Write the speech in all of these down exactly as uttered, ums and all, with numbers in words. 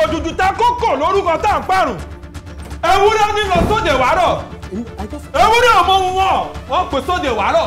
òjòjò ta kókò lórúkọ tá à ń pààrùn. Ewúrẹ́ ní lọ sóde wàárọ̀. Ewúrẹ́ ọmọ wọn wọ́n pè sóde wàárọ̀.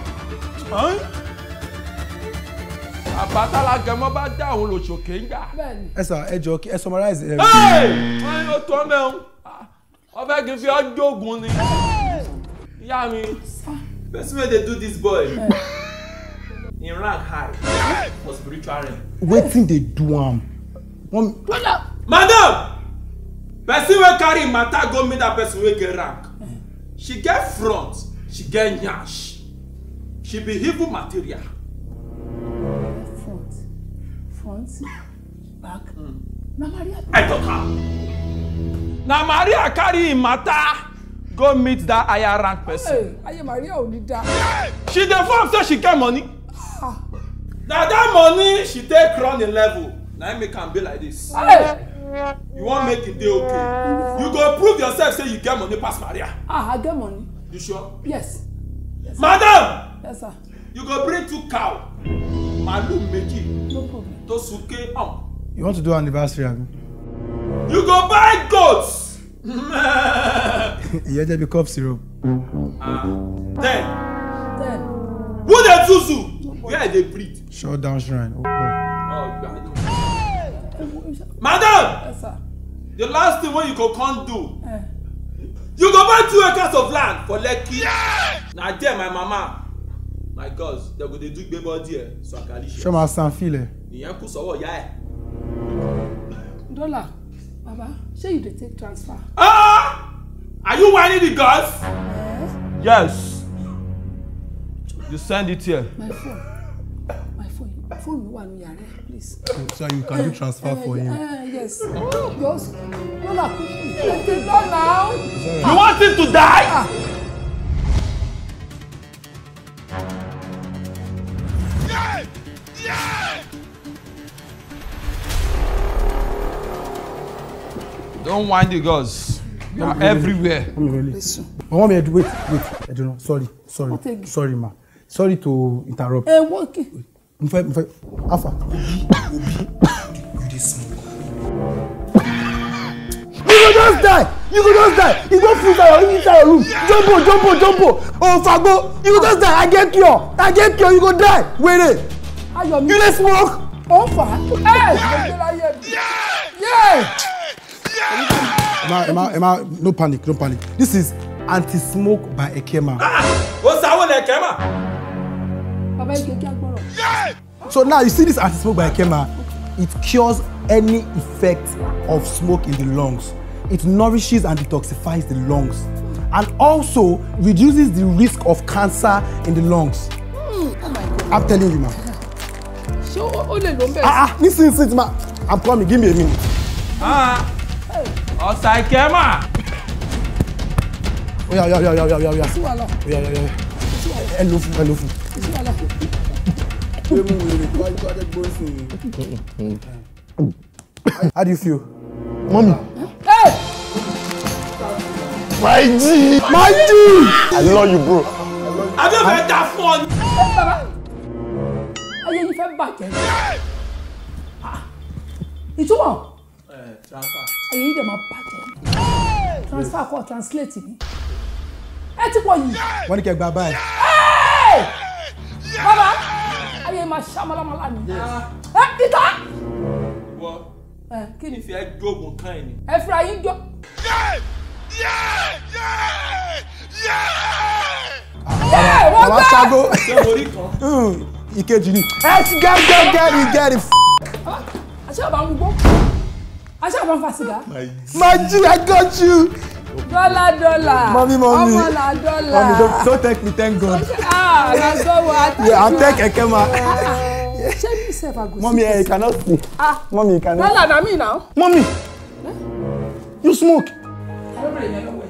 Àbátálá gẹmọ́ bá dá òun lòṣòkè ń gbà. Ẹ sà ẹ jọ kí ẹ summarize ẹ. Wọ́n yóò tó mẹ́un. Ọbẹ̀ kì í fi ọjọ́ ogun ni. Ìyá mi. Person wey dey do this boy. In rank high for spiritual realm. Wetin dey do am? Madam! Person wey carry matter go meet that person wey get rank. She get front, she get nyash. She be evil material. Front, front, back. Mm. Na Maria. I talk am. Na Maria carry im matter go meet that higher rank person. Hey, aye Maria ò ní dá. She dey form say she get money. Ah. Na that money she take run a level. Na im make am be like this. Hey. You wan make it dey okay. You go prove yourself say you get money pass Maria. Ah, I get money. You sure? Yes. Yes, Madam! Yes, sir. You go bring two cow. Màlúù méjì. No problem. To suke am. You want to do anniversary abi? You go buy goats. Ìyẹn jẹ́ bí cough syrup. Ah. Then. Then. Who dey zuzu? Where dey breathe? Shut down shrine. Oh, oh. Oh, God. Madam! Yes, sir. The last thing wey you go come do. Eh. You go buy two acres of land for Lekki. Na there my mama. My girls, they go dey do gbebo there. So I can leash. Show my son feel it. Ìyẹn kù sọ́wọ́ ìyá ẹ̀. Dollar, Baba, shey you dey take transfer? Ah! Are you whining the girls? Eh? Yes. You send it here. My phone. My phone. Phone mi wà ní yàrá, please. So you can do transfer uh, for him. Uh, yes. Just Dollar, take it down now. You want him to die? Ah. Don't whine the girls. You are everywhere. Listen. Mama, wait, wait, I don't know. Sorry, sorry, sorry, ma. Sorry to interrupt. Eh, what? Mfe, mfe, Alpha. Obi, Obi, you dey smoke. You go just die. You go just die. You go freeze out inside your room. Jumbo, jumbo, jumbo. Oh, Fago, you go just die. I get cure. I get cure. You go die. Wait it. You dey smoke. Oh, fuck. Hey, yeah. Emma, Emma, Emma, no panic, no panic. This is anti-smoke by Ekema. Ah! What's that one, Ekema? Baba, you can't borrow. So now you see this anti-smoke by Ekema, it cures any effect of smoke in the lungs. It nourishes and detoxifies the lungs, and also reduces the risk of cancer in the lungs. Mm, oh my God. I'm telling you, ma. So, only lumber. Ah, ah, listen, listen, ma. I'm coming. Give me a minute. Ah. Ọ̀sà Ekema. Oya, oya, oya, oya, oya, oya. Sí wàhálà. Oya, oya, oya. Hello, food, hello, food. Sí wàhálà. How do you feel? Mommy. Hey! My G! My G! I love you, bro. I don't have that fun. Hey, Baba. Ayé yìí fẹ́ bàjẹ́. Ìtumọ̀. Transfer. Ayé yìí dẹ̀ máa bàjẹ́. Transfer kọ́ translate ni. Ẹ ti pọ̀ yìí. Wọ́n ní kẹ́ gba báyìí. Baba, ayé máa ṣàmàlàmàlà ni. Ẹ ìta. Wọ́n. Ẹ kí ni? Ìfẹ́ gbógun kan ẹ̀ ni. Ẹ fira yín jọ. Bàbá ṣágo. Ṣé orí kan? Ìkejì ni. Ẹ ti get get get it get it. Àṣé àbá ń gbọ́. Àṣé àbá ń fa sìgá. My G, I got you. Dọ́là dọ́là. Mommy, mommy. Ọmọ là dọ́là. Mommy, don't, don't take me, thank God. Ah, na go wa. Yeah, I'll take Ekema. Ṣé mi sef ago? Mommy, you cannot see. Ah, Mommy, you cannot. Dọ́là na me now. Mommy, you smoke. I don't really know.